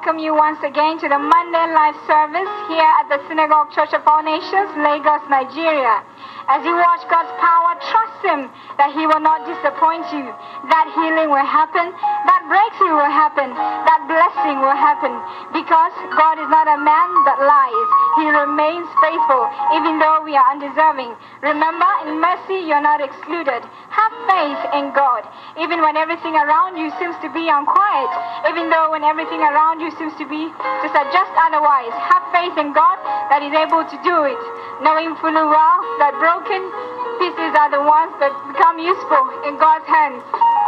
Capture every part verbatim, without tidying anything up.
welcome you once again to the Monday live service here at the Synagogue Church of All Nations, Lagos, Nigeria. As you watch God's power, trust Him that He will not disappoint you. That healing will happen, that breakthrough will happen, that blessing will happen. Because God is not a man that lies. He remains faithful even though we are undeserving. Remember, in mercy you're not excluded. Have faith in God. Even when everything around you seems to be unquiet, even though when everything around you seems to be to suggest otherwise, have faith in God that He's able to do it, knowing fully well that broken pieces are the ones that become useful in God's hands.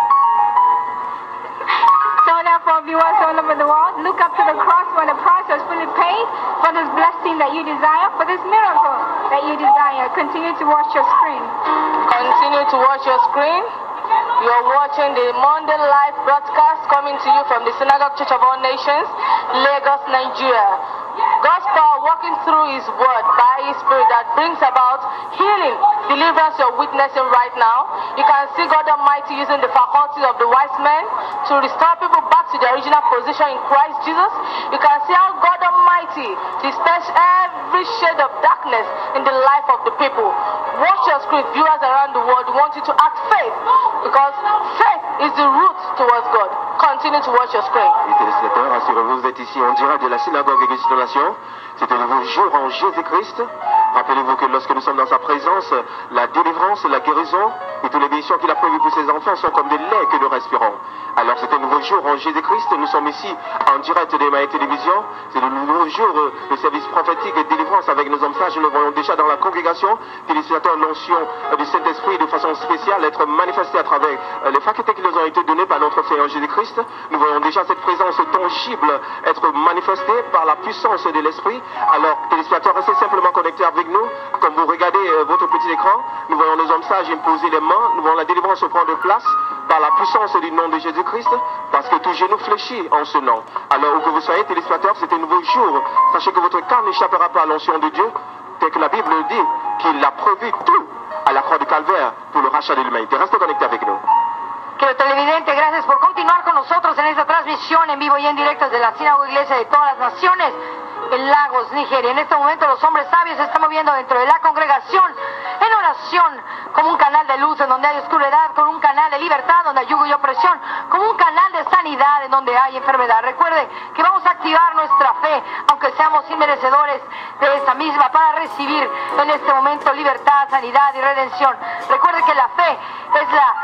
So therefore, viewers all over the world, look up to the cross when the price was fully paid for this blessing that you desire, for this miracle that you desire. Continue to watch your screen. Continue to watch your screen. You're watching the Monday live broadcast coming to you from the Synagogue Church of All Nations, Lagos, Nigeria. God's power working through His word by His Spirit that brings about healing, deliverance you're witnessing right now. You can see God Almighty using the faculty of the wise men to restore people back to their original position in Christ Jesus. You can see how God Almighty disperses every shade of darkness in the life of the people. Watch your screen, viewers around the world. We want you to act faith, because faith is the route towards God. Continue to watch your screen. Les téléspectateurs, assurez-vous, vous êtes ici en direct de la synagogue Église de Nation. C'est un nouveau jour en Jésus-Christ. Rappelez-vous que lorsque nous sommes dans sa présence, la délivrance, la guérison et toutes les bénédictions qu'il a prévues pour ses enfants sont comme des laits que nous respirons. Alors c'est un nouveau jour en Jésus-Christ. Nous sommes ici en direct de ma télévision. C'est le nouveau jour de service prophétique et de délivrance avec nos hommes sages. Nous voyons déjà dans la congrégation téléspectateurs l'onction du Saint-Esprit de façon spéciale être manifestée à travers les facultés qui nous ont été données par notre Seigneur Jésus-Christ. Nous voyons déjà cette présence tangible être manifestée par la puissance de l'Esprit. Alors téléspectateurs, restez simplement connectés avec nous. Comme vous regardez euh, votre petit écran, nous voyons nos hommes sages imposer les mains. Nous voyons la délivrance prendre place par la puissance du nom de Jésus-Christ, parce que tout genou fléchit en ce nom. Alors où que vous soyez téléspectateurs, c'est un nouveau jour. Sachez que votre cœur n'échappera pas à l'onction de Dieu, tel que la Bible dit qu'il a prévu tout à la croix du Calvaire pour le rachat de l'humanité. Restez connectés avec nous. Querido televidente, gracias por continuar con nosotros en esta transmisión en vivo y en directo desde la Sinagoga Iglesia de todas las Naciones en Lagos, Nigeria. En este momento los hombres sabios se están moviendo dentro de la congregación en oración, como un canal de luz en donde hay oscuridad, como un canal de libertad donde hay yugo y opresión, como un canal de sanidad en donde hay enfermedad. Recuerde que vamos a activar nuestra fe, aunque seamos inmerecedores de esa misma, para recibir en este momento libertad, sanidad y redención. Recuerde que la fe es la,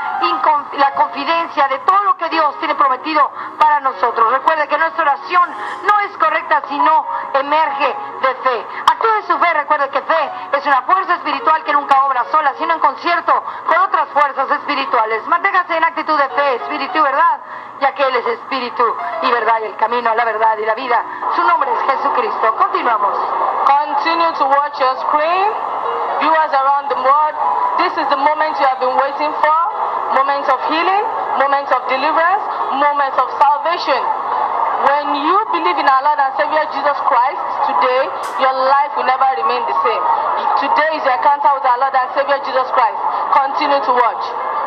la confidencia de todo lo que Dios tiene prometido para nosotros. Recuerde que nuestra oración no es correcta, sino emerge de fe. Actúe su fe. Recuerde que fe es una fuerza espiritual que nunca obra sola, sino en concierto con otras fuerzas espirituales. Manténgase en actitud de fe, espíritu y verdad, ya que Él es espíritu y verdad y el camino, la verdad y la vida. Su nombre es Jesucristo. Continuamos. Continue to watch your screen. Viewers around the world, this is the moment you have been waiting for. Moments of healing, moments of deliverance, moments of salvation. When you believe in our Lord and Savior Jesus Christ, today, your life will never remain the same. Today is your encounter with our Lord and Savior Jesus Christ. Continue to watch.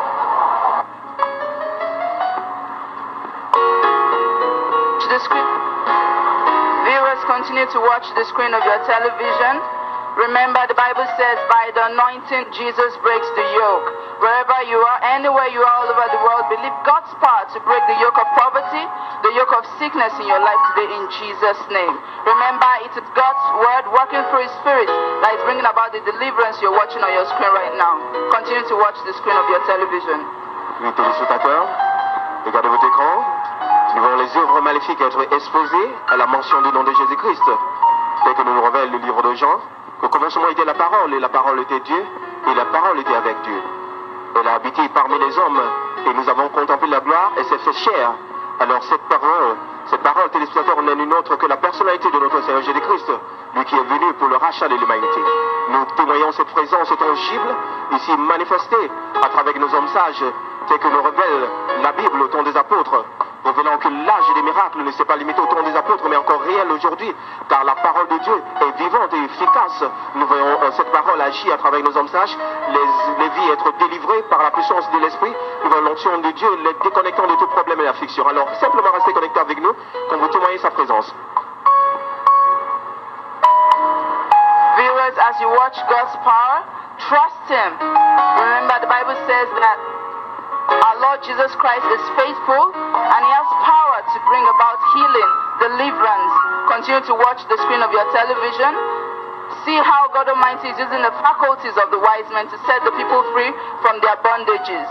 The screen. Viewers, continue to watch the screen of your television. Remember, the Bible says, by the anointing, Jesus breaks the yoke. Wherever you are, anywhere you are all over the world, believe God's power to break the yoke of poverty, the yoke of sickness in your life today in Jesus' name. Remember, it is God's word working through His Spirit that is bringing about the deliverance you're watching on your screen right now. Continue to watch the screen of your television. Les téléspectateurs, regardez votre écran. Nous voyons les œuvres maléfiques être exposées à la mention du nom de Jésus-Christ, tel que nous le révèle le livre de Jean. Au commencement était la parole, et la parole était Dieu, et la parole était avec Dieu. Elle a habité parmi les hommes, et nous avons contemplé la gloire, et s'est fait chair. Alors cette parole, cette parole téléspectateur n'est une autre que la personnalité de notre Seigneur Jésus-Christ, lui qui est venu pour le rachat de l'humanité. Nous témoignons cette présence tangible, ici manifestée à travers nos hommes sages, tels que nous révèle la Bible au temps des apôtres. révélant que l'âge des miracles ne s'est pas limité au temps des apôtres, mais encore réel aujourd'hui, car la parole de Dieu est vivante et efficace. Nous voyons euh, cette parole agir à travers nos hommes sages, les, les vies être délivrées par la puissance de l'Esprit. Nous voyons l'onction de Dieu, les déconnectant de tout problème et affliction. Alors, simplement restez connectés avec nous, quand vous témoignez sa présence. Viewers, as you watch God's power, trust Him. Remember, the Bible says that our Lord Jesus Christ is faithful and He has power to bring about healing, deliverance. Continue to watch the screen of your television. See how God Almighty is using the faculties of the wise men to set the people free from their bondages.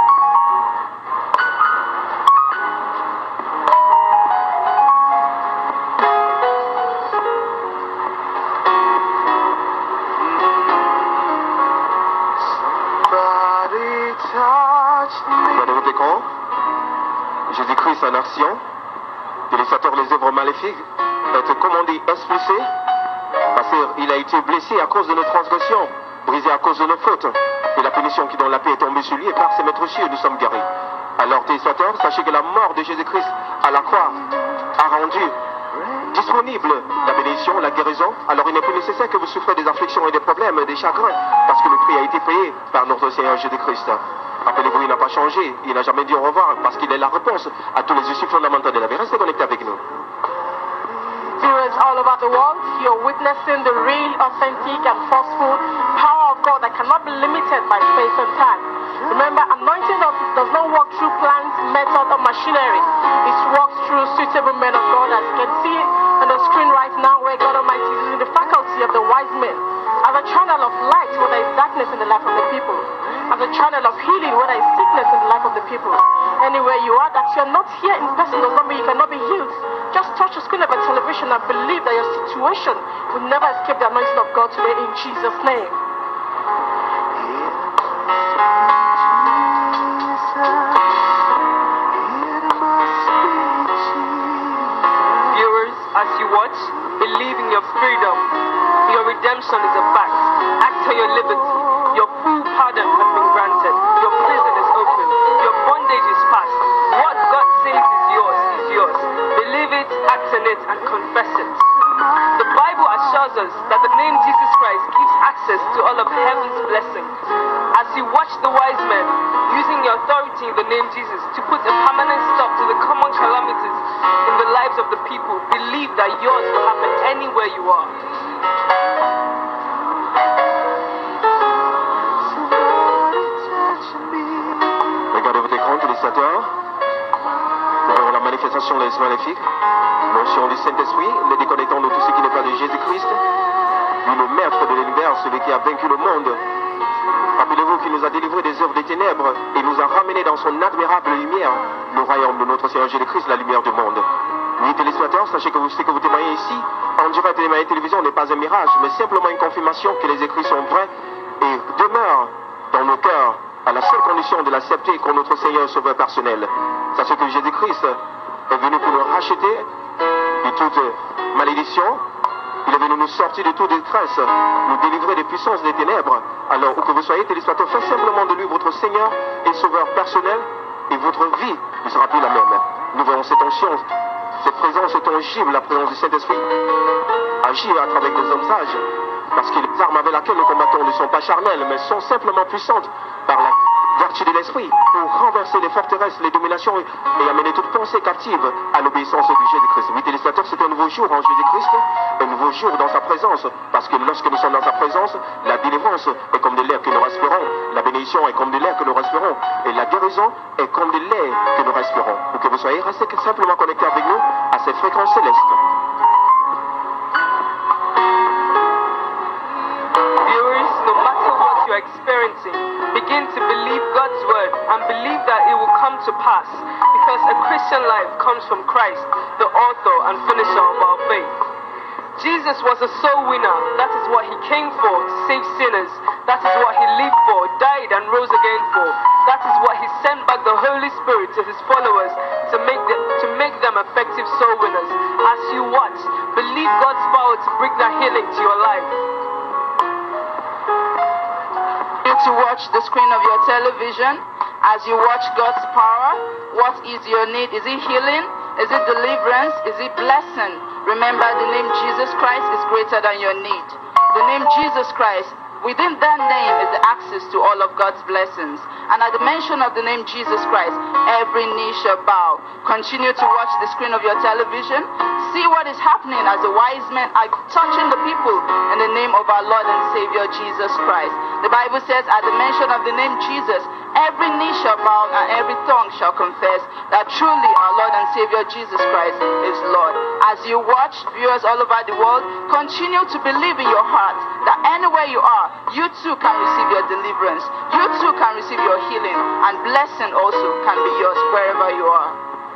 Jésus-Christ en action, téléspectateurs, les œuvres maléfiques, être commandés, expulsés, parce qu'il a été blessé à cause de nos transgressions, brisé à cause de nos fautes, et la punition qui donne la paix est tombée sur lui, et par ses maîtres cieux, nous sommes guéris. Alors, téléspectateurs, sachez que la mort de Jésus-Christ à la croix a rendu disponible la bénédiction, la guérison. Alors, il n'est plus nécessaire que vous souffrez des afflictions et des problèmes, des chagrins, parce que le prix a été payé par notre Seigneur Jésus-Christ. Rappelez-vous, il n'a pas changé, il n'a jamais dit au revoir, parce qu'il est la réponse à tous les issues fondamentaux de la vie. Restez connectés avec nous. Viewers all over the world, you're witnessing the real, authentic, and forceful power of God that cannot be limited by space and time. Remember, anointing does not work through plans, method, or machinery. It works through suitable men of God, as you can see on the screen right now, where God Almighty is using the faculty of the wise men as a channel of light where there is darkness in the life of the people, as a channel of healing where there is sickness in the life of the people. Anywhere you are, that you're not here in person does not mean you cannot be healed. Just touch the screen of a television and believe that your situation will never escape the anointing of God today in Jesus' name. Viewers, as you watch, believe in your freedom. Your redemption is a fact. Act on your liberty. Your full pardon has been granted. Your prison is open. Your bondage is past. What God says is yours is yours. Believe it, act on it, and confess it. The Bible assures us that the name Jesus Christ gives access to all of heaven's blessings. As you watch the wise men using your authority in the name Jesus to put a permanent stop to the common calamities in the lives of the people, believe that yours will happen anywhere you are. Regardez votre écran, téléspectateurs. Nous verrons la manifestation des maléfiques, l'onction du Saint-Esprit, les déconnectant de tout ce qui n'est pas de Jésus-Christ, lui le maître de l'univers, celui qui a vaincu le monde. Rappelez-vous qu'il nous a délivrés des œuvres des ténèbres et nous a ramenés dans son admirable lumière, le royaume de notre Seigneur Jésus-Christ, la lumière du monde. Oui, téléspectateurs, sachez que vous, ce que vous témoignez ici, en direct et de télévision, n'est pas un mirage, mais simplement une confirmation que les écrits sont vrais et demeurent dans nos cœurs, à la seule condition de l'accepter comme notre Seigneur Sauveur personnel. Sachez que Jésus-Christ est venu pour nous racheter de toute malédiction. Il est venu nous sortir de toute détresse, nous délivrer des puissances des ténèbres. Alors, où que vous soyez, téléspectateurs, faites simplement de lui votre Seigneur et Sauveur personnel, et votre vie ne sera plus la même. Nous verrons cette onction, cette présence tangible, la présence du Saint-Esprit, agir à travers des hommes sages, parce que les armes avec lesquelles nous combattons ne sont pas charnelles, mais sont simplement puissantes par la vertu de l'Esprit, pour renverser les forteresses, les dominations et amener toute pensée captive à l'obéissance de Jésus-Christ. Oui, téléspectateurs, c'est un nouveau jour en Jésus-Christ, un nouveau jour dans sa présence, parce que lorsque nous sommes dans sa présence, la délivrance est comme de l'air que nous respirons, la bénédiction est comme de l'air que nous respirons, et la guérison est comme de l'air que nous respirons. Pour que vous soyez restés simplement connectés avec nous à ces fréquences célestes. Experiencing, begin to believe God's word and believe that it will come to pass, because a Christian life comes from Christ, the author and finisher of our faith. Jesus was a soul winner. That is what he came for, to save sinners. That is what he lived for, died and rose again for. That is what he sent back the Holy Spirit to his followers to make them, to make them effective soul winners. As you watch, believe God's power to bring that healing to your life. To watch the screen of your television, As you watch God's power, what is your need? Is it healing? Is it deliverance? Is it blessing? Remember, the name Jesus Christ is greater than your need. The name Jesus Christ, within that name is the access to all of God's blessings. And at the mention of the name Jesus Christ, every knee shall bow. Continue to watch the screen of your television. See what is happening as the wise men are touching the people in the name of our Lord and Savior Jesus Christ. The Bible says at the mention of the name Jesus, every knee shall bow and every tongue shall confess that truly our Lord and Savior Jesus Christ is Lord. As you watch, viewers all over the world, continue to believe in your heart that anywhere you are, you too can receive your deliverance. You too can receive your healing, and blessing also can be yours wherever you are.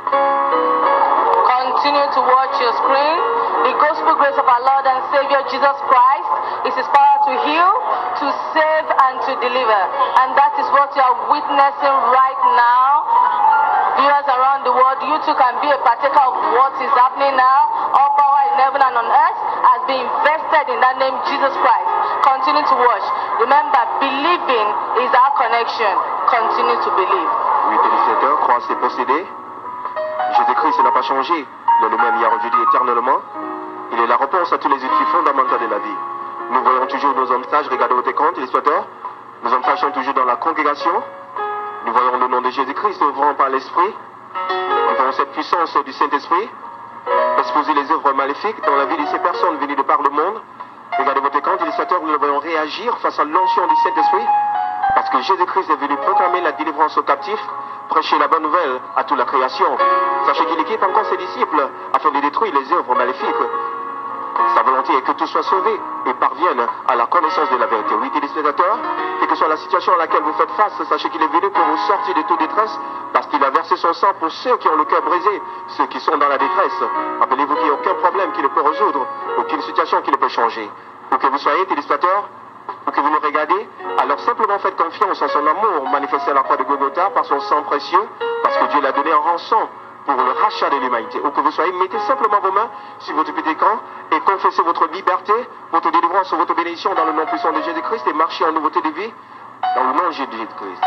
Continue to watch your screen. The gospel grace of our Lord and Savior Jesus Christ is His power to heal, to save, and to deliver. And that is what you are witnessing right now. Viewers around the world, you too can be a partaker of what is happening now. All power in heaven and on earth has been invested in that name, Jesus Christ. Continue to watch. Remember, believing is our connection. Continue to believe. Oui, téléspectateurs, croire c'est posséder. Jésus-Christ n'a pas changé. Il est le même hier, aujourd'hui, éternellement. Il est la réponse à tous les défis fondamentaux de la vie. Nous voyons toujours nos hommes sages. Regardez votre écran, téléspectateurs. Nos hommes sages sont toujours dans la congrégation. Nous voyons le nom de Jésus-Christ ouvrant par l'Esprit. Nous voyons cette puissance du Saint-Esprit exposer les œuvres maléfiques dans la vie de ces personnes venues de par le monde. Regardez votre écran, téléspectateurs, nous voyons réagir face à l'onction du Saint-Esprit. Parce que Jésus-Christ est venu proclamer la délivrance aux captifs, prêcher la bonne nouvelle à toute la création. Sachez qu'il équipe encore ses disciples afin de détruire les œuvres maléfiques. Sa volonté est que tous soient sauvés et parviennent à la connaissance de la vérité. Oui, téléspectateurs, quelle que soit la situation à laquelle vous faites face, sachez qu'il est venu pour vous sortir de toute détresse, parce qu'il a versé son sang pour ceux qui ont le cœur brisé, ceux qui sont dans la détresse. Rappelez-vous qu'il n'y a aucun problème qui ne peut résoudre, aucune situation qui ne peut changer. Où que vous soyez, téléspectateurs, ou que vous le regardez, alors simplement faites confiance en son amour manifesté à la croix de Golgotha par son sang précieux, parce que Dieu l'a donné en rançon pour le rachat de l'humanité. Ou que vous soyez, mettez simplement vos mains sur votre petit écran et confessez votre liberté, votre délivrance, votre bénédiction dans le nom puissant de Jésus-Christ et marchez en nouveauté de vie dans le nom de Jésus-Christ.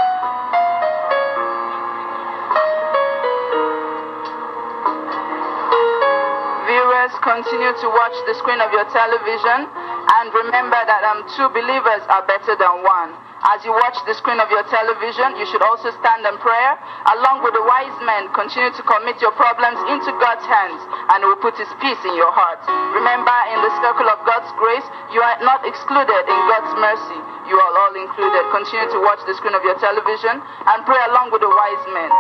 Viewers, continue to watch the screen of your television and remember that um, two believers are better than one. As you watch the screen of your television, you should also stand in prayer. Along with the wise men, continue to commit your problems into God's hands and He will put His peace in your heart. Remember, in the circle of God's grace, you are not excluded in God's mercy. You are all included. Continue to watch the screen of your television and pray along with the wise men.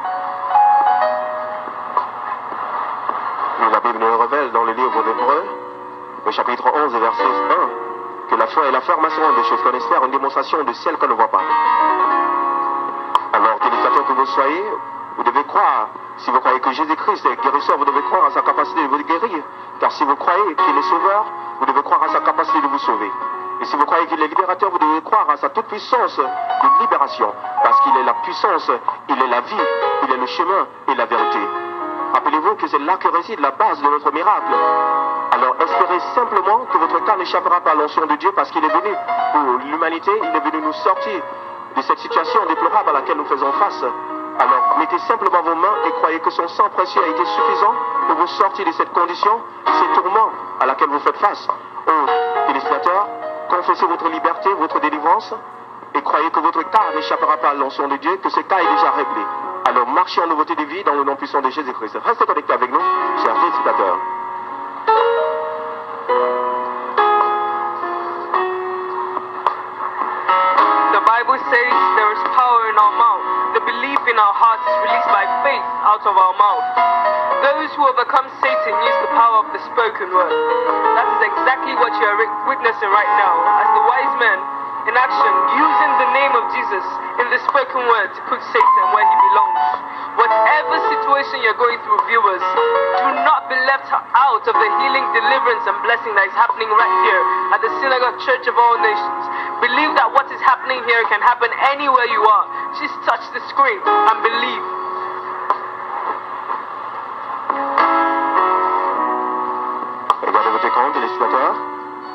La Bible nous le révèle dans le livre d'Hébreux, au chapitre onze, verset un, que la foi et l'affirmation des choses qu'on espère, une démonstration de celles qu'on ne voit pas. Alors, téléspectateurs que vous soyez, vous devez croire. Si vous croyez que Jésus-Christ est guérisseur, vous devez croire à sa capacité de vous guérir. Car si vous croyez qu'il est sauveur, vous devez croire à sa capacité de vous sauver. Et si vous croyez qu'il est libérateur, vous devez croire à sa toute puissance de libération. Parce qu'il est la puissance, il est la vie, il est le chemin et la vérité. Rappelez-vous que c'est là que réside la base de notre miracle. Alors espérez simplement que votre cas n'échappera pas à l'onction de Dieu parce qu'il est venu pour l'humanité, il est venu nous sortir de cette situation déplorable à laquelle nous faisons face. Alors mettez simplement vos mains et croyez que son sang précieux a été suffisant pour vous sortir de cette condition, de ces tourments à laquelle vous faites face. Oh, téléspectateurs, confessez votre liberté, votre délivrance et croyez que votre cas n'échappera pas à l'onction de Dieu, que ce cas est déjà réglé. Alors marchez en nouveauté de vie dans le nom puissant de Jésus-Christ. Restez connectés avec nous, chers téléspectateurs. The Bible says there is power in our mouth. The belief in our hearts is released by faith out of our mouth. Those who overcome Satan use the power of the spoken word. That is exactly what you are witnessing right now, as the wise men in action, using the name of Jesus in the spoken word to put Satan where he belongs. Whatever situation you're going through, viewers, do not be left out of the healing, deliverance, and blessing that is happening right here at the Synagogue Church of All Nations. Believe that what is happening here can happen anywhere you are. Just touch the screen and believe. Regardez votre écran, téléspectateurs.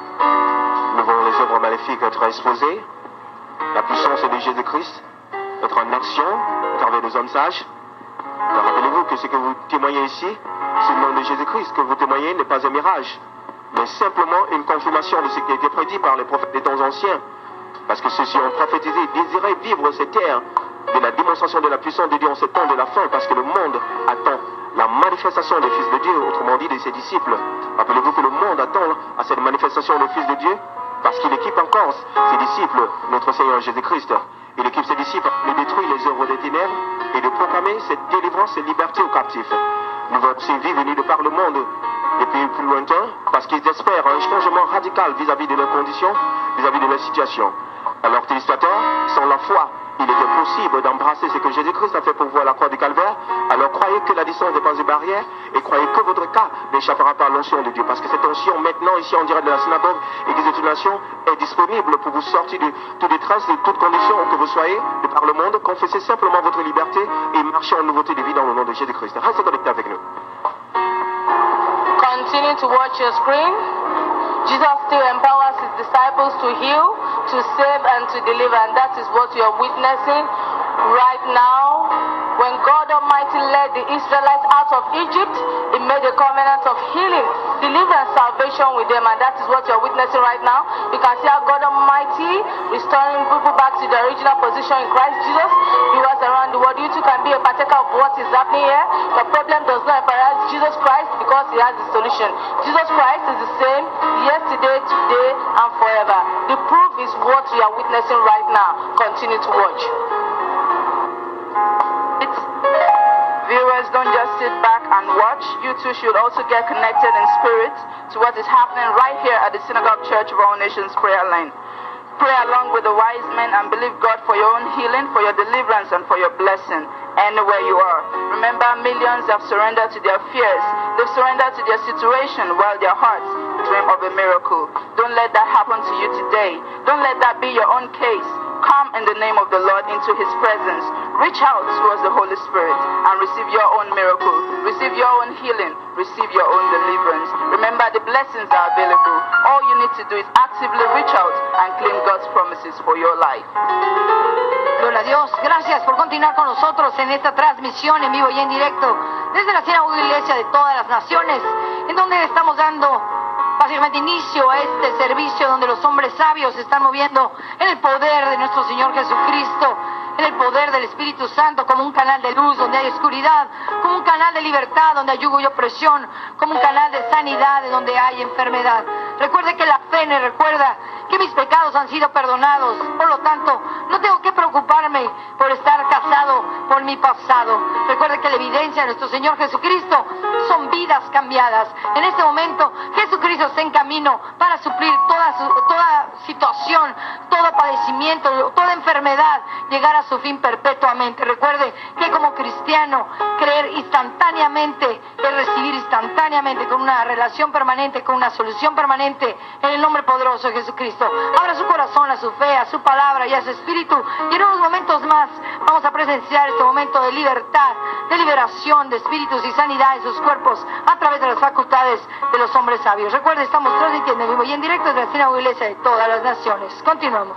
Nous voyons les œuvres maléfiques être exposées. La puissance de Jésus-Christ est mettre en action à travers des hommes sages. Alors rappelez-vous que ce que vous témoignez ici, c'est le nom de Jésus-Christ. Que vous témoignez n'est pas un mirage, mais simplement une confirmation de ce qui a été prédit par les prophètes des temps anciens. Parce que ceux-ci ont prophétisé, désiraient vivre cette terre de la démonstration de la puissance de Dieu en ce temps de la fin, parce que le monde attend la manifestation des fils de Dieu, autrement dit de ses disciples. Rappelez-vous que le monde attend à cette manifestation des fils de Dieu, parce qu'il équipe encore ses disciples, notre Seigneur Jésus-Christ. Il équipe ses disciples de détruire les œuvres des ténèbres et de proclamer cette délivrance et liberté aux captifs. Nous voyons ces vies venus de par le monde des pays plus lointains, parce qu'ils espèrent un changement radical vis-à-vis de leurs conditions, vis-à-vis de leur situation. Alors, téléspectateurs, sans la foi, il était possible d'embrasser ce que Jésus-Christ a fait pour vous à la croix du Calvaire. Alors croyez que la distance n'est pas une barrière et croyez que votre cas n'échappera pas à l'onction de Dieu. Parce que cette onction, maintenant, ici en direct de la synagogue Église de toute nation, est disponible pour vous sortir de toute détresse, de toute condition que vous soyez, de par le monde. Confessez simplement votre liberté et marchez en nouveauté de vie dans le nom de Jésus-Christ. Restez connectés avec nous. Continue to watch your screen. Jesus still empowers his disciples to heal, to save, and to deliver, and that is what we are witnessing right now. When God Almighty led the Israelites out of Egypt, He made a covenant of healing, deliverance, salvation with them, and that is what you are witnessing right now. You can see how God Almighty restoring people back to their original position in Christ Jesus. Viewers around the world, you too can be a partaker of what is happening here. The problem does not embarrass Jesus Christ because He has the solution. Jesus Christ is the same yesterday, today, and forever. The proof is what we are witnessing right now. Continue to watch. Viewers, don't just sit back and watch. You too should also get connected in spirit to what is happening right here at the Synagogue Church of All Nations prayer line. Pray along with the wise men and believe God for your own healing, for your deliverance, and for your blessing anywhere you are. Remember, millions have surrendered to their fears. They've surrendered to their situation while their hearts dream of a miracle. Don't let that happen to you today. Don't let that be your own case. Come in the name of the Lord into His presence. Reach out towards the Holy Spirit and receive your own miracle. Receive your own healing. Receive your own deliverance. Remember, the blessings are available. All you need to do is actively reach out and claim God's promises for your life. Gloria a Dios. Gracias por continuar con nosotros en esta transmisión en vivo y en directo desde la Sinagoga Iglesia de todas las naciones, en donde estamos dando básicamente inicio a este servicio donde los hombres sabios se están moviendo en el poder de nuestro Señor Jesucristo, en el poder del Espíritu Santo, como un canal de luz donde hay oscuridad, como un canal de libertad donde hay yugo y opresión, como un canal de sanidad donde hay enfermedad. Recuerde que la fe me recuerda que mis pecados han sido perdonados, por lo tanto no tengo que preocuparme por estar casado por mi pasado. Recuerde que la evidencia de nuestro Señor Jesucristo son vidas cambiadas. En este momento Jesucristo está en camino para suplir toda, su, toda situación, todo padecimiento, toda enfermedad, llegar a su fin perpetuamente. Recuerde que como cristiano, creer instantáneamente es recibir instantáneamente, con una relación permanente, con una solución permanente, en el nombre poderoso de Jesucristo. Abra su corazón a su fe, a su palabra y a su espíritu, y en unos momentos más vamos a presenciar este momento de libertad, de liberación de espíritus y sanidad en sus cuerpos a través de las facultades de los hombres sabios. Recuerde, estamos transmitiendo en vivo y en directo desde la Sinagoga Iglesia de todas las naciones. Continuamos.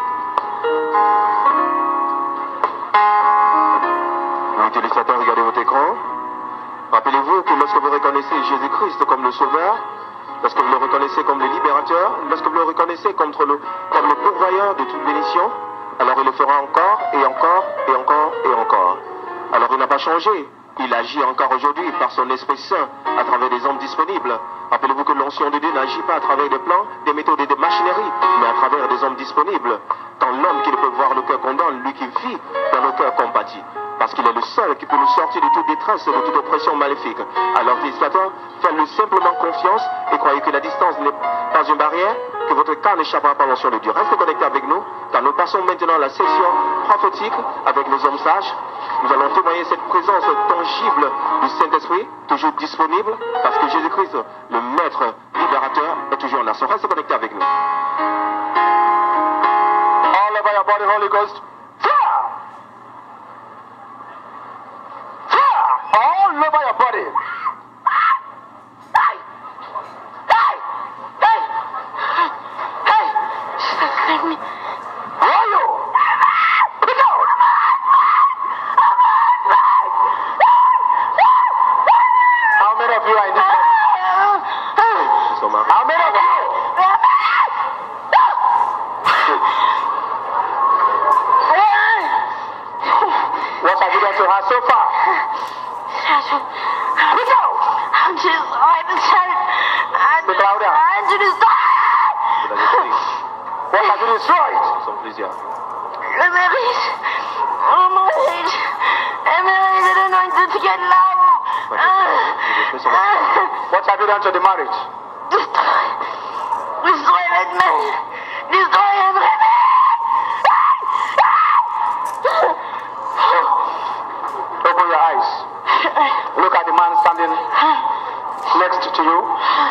Oui, téléspectateurs, regardez votre écran. Rappelez-vous que lorsque vous reconnaissez Jésus-Christ comme le Sauveur, lorsque vous le reconnaissez comme le Libérateur, lorsque vous le reconnaissez comme le, comme le pourvoyeur de toute bénédiction, alors il le fera encore et encore et encore et encore. Alors il n'a pas changé. Il agit encore aujourd'hui par son Esprit Saint à travers des hommes disponibles. Rappelez-vous que l'onction de Dieu n'agit pas à travers des plans, des méthodes et des machineries, mais à travers des hommes disponibles. Tant l'homme qui ne peut voir le cœur condamne, lui qui vit dans le cœur compatit. Parce qu'il est le seul qui peut nous sortir de toute détresse et de toute oppression maléfique. Alors, téléspectateurs, faites-lui simplement confiance et croyez que la distance n'est pas une barrière, que votre cas n'échappera pas à l'onction de Dieu. Restez connectés avec nous, car nous passons maintenant à la session prophétique avec nos hommes sages. Nous allons témoigner cette présence tangible du Saint-Esprit, toujours disponible, parce que Jésus-Christ, le Maître libérateur, est toujours là. Restez connectés avec nous. All over your body, Holy Ghost. All over your body. Hey! Hey! Hey! Hey! Save me. Where are you? Get out! How many of you? What have you done to her so far? I'm just like the child. Speak louder. I'm just What have you destroyed? Nous sommes plusieurs. Emery's. Oh my age. Emery's anointed to get love. What have you done to the marriage? Destroy. Destroy that man. Destroy everything. Open your eyes. Look at the man standing next to you.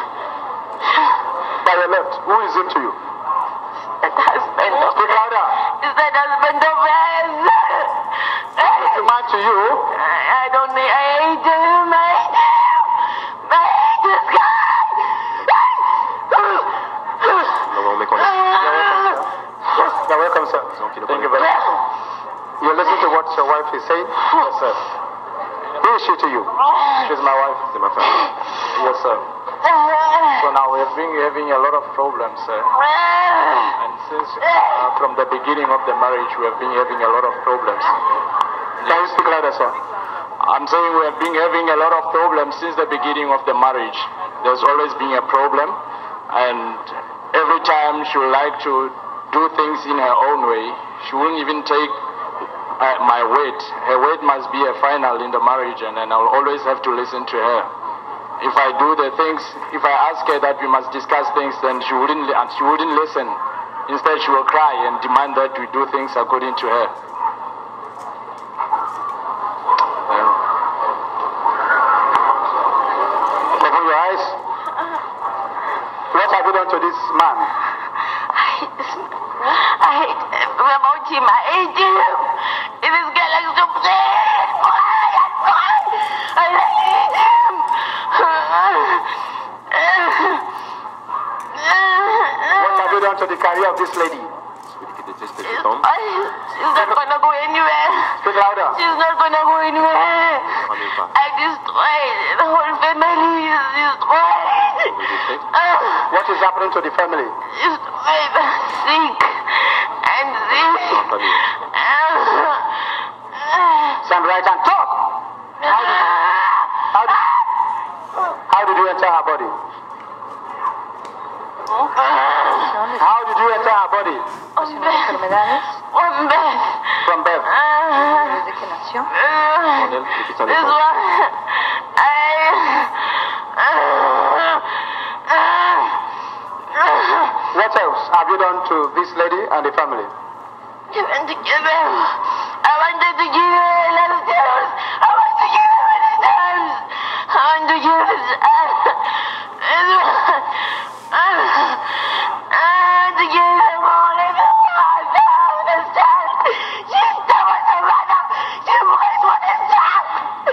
By your left. Who is it to you? That husband of Speak louder. Is that husband of his? Who is the man to you? I don't need. I hate him. I hate him. I hate this guy. Nous avons méconnaissance. You're welcome, sir. Thank you very much. You listen to what your wife is saying? Yes, sir. Who is she to you? She's my wife. C'est ma femme. Yes, sir. So now we've been having a lot of problems, sir. And since uh, from the beginning of the marriage, we have been having a lot of problems. Can you speak louder, sir? I'm saying we have been having a lot of problems since the beginning of the marriage. There's always been a problem, and every time she would like to do things in her own way. She wouldn't even take uh, my word. Her word must be a final in the marriage, and then I'll always have to listen to her. If I do the things, if I ask her that we must discuss things, then she wouldn't, li- she wouldn't listen. Instead, she will cry and demand that we do things according to her. Open your eyes. What have you done to this man? I hate this man. I hate everything about him. I hate him. If this guy likes to play, quiet, quiet. I hate him. What have you done to the career of this lady? Celui qui déteste cet homme. She's not gonna go anywhere. Speak louder. She's not gonna go anywhere. Ne ramène pas. I destroyed the whole family. Is destroyed. What is happening to the family? Destroyed. Sick and sick. Stand right and talk. How did, how did, how did you enter her body? How did you enter her body? enfermedades From birth. desde que nació. En elle, depuis sa This naissance. one, What else have you done to this lady and the family? I want to give him. I wanted to give him a lot of times. I want to give him many times. I want to give him. This one. I want to give him all of it. I understand. She's the one to run up. She always wanted to stop.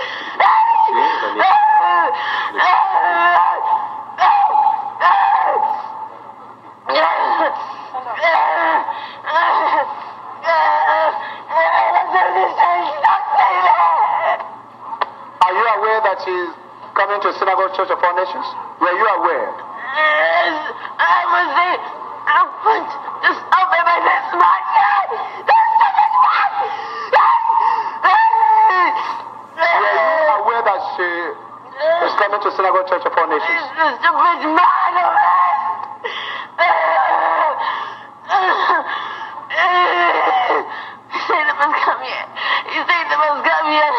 Are you aware that she's coming to Synagogue Church of All Nations? Were you aware? Yes, I was there. I want to stop him at this man. Were you aware that she is coming to Synagogue Church of All Nations? This stupid man of us. He said they must come here. He said they must come here.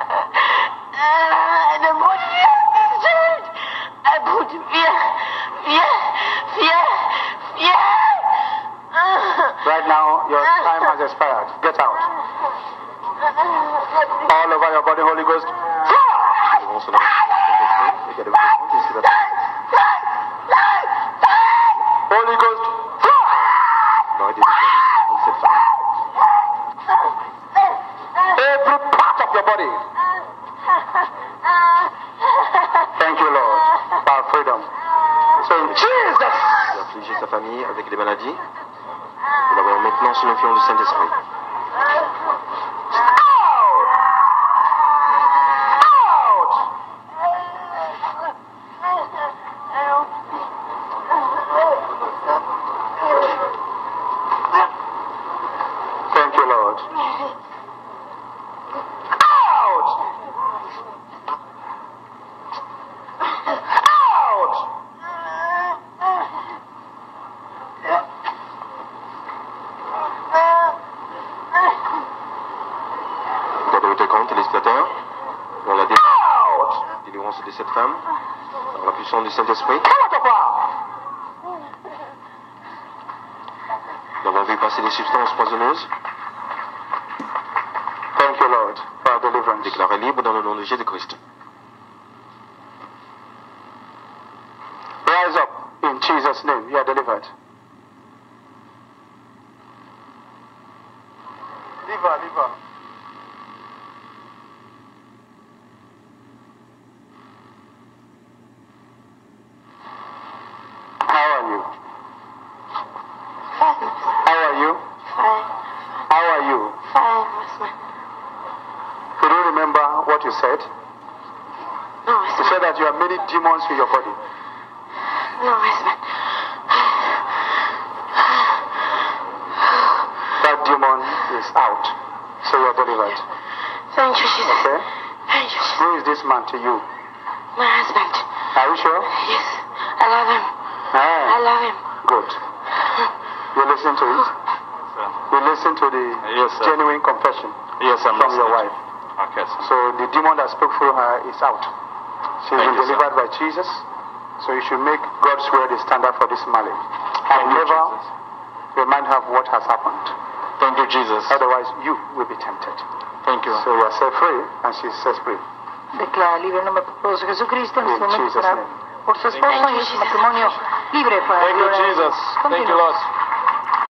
And I put fear in this church. I put fear, fear, fear, fear. Right now, your time has expired. Get out. All over your body, Holy Ghost. Nous devons se lancer et qu'il y a des besoins qui se passent. Holy Ghost. Dans les débuts de cette femme. Every part of your body. Thank you, Lord, for our freedom. So in Jesus. Il a affligé sa famille avec des maladies. Nous l'avons maintenant sous l'influence du Saint-Esprit. de cette femme, par la puissance du Saint-Esprit. Nous avons vu passer des substances poisonneuses. Thank you, Lord, for our deliverance. Déclaré libre dans le nom de Jésus-Christ. Rise up in Jesus' name. You are delivered. Leave her, leave her. How are you? Fine. How are you? Fine. How are you? Fine, husband. You don't remember what you said? No, You husband. said that you have many demons in your body. No, husband. That demon is out. So you are delivered. Thank you, Jesus. Okay? Thank you, Jesus. Who is this man to you? My husband. Are you sure? Yes, I love him. I Ah, love him. good. You listen to it? You listen to the Yes, sir. genuine confession Yes, I'm from your listening. wife. Okay, sir. So the demon that spoke through her is out. She's Thank been you, sir. delivered by Jesus. So you should make God's word the standard for this marriage. Thank And you, never Jesus. remind her of what has happened. Thank you, Jesus. Otherwise, you will be tempted. Thank you. So you are set free, and she's set free. Declara libre en nombre poderoso de Jesucristo en In este momento Jesus' para- name. por su esposo y su matrimonio libre para la Thank you, gloria de Jesus. Dios. Thank you, Continúa. Lord.